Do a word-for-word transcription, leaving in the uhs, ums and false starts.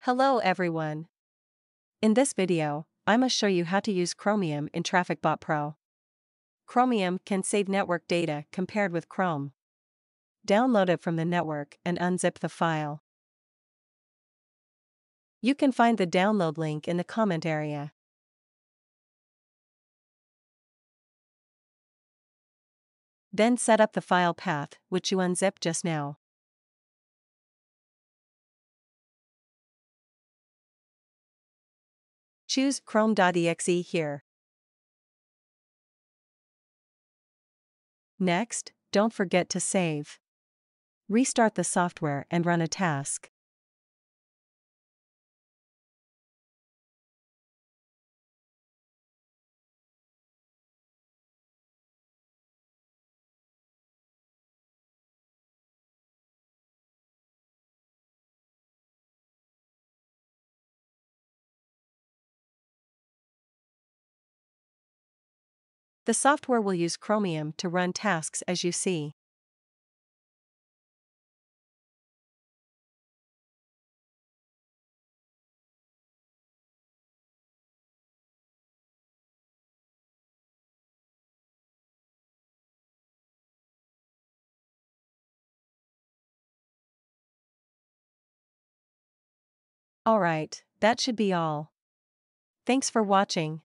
Hello everyone. In this video, I'ma show you how to use Chromium in TrafficBotPro. Chromium can save network data compared with Chrome. Download it from the network and unzip the file. You can find the download link in the comment area. Then set up the file path, which you unzipped just now. Choose chrome.exe here. Next, don't forget to save. Restart the software and run a task. The software will use Chromium to run tasks as you see. Alright, that should be all. Thanks for watching.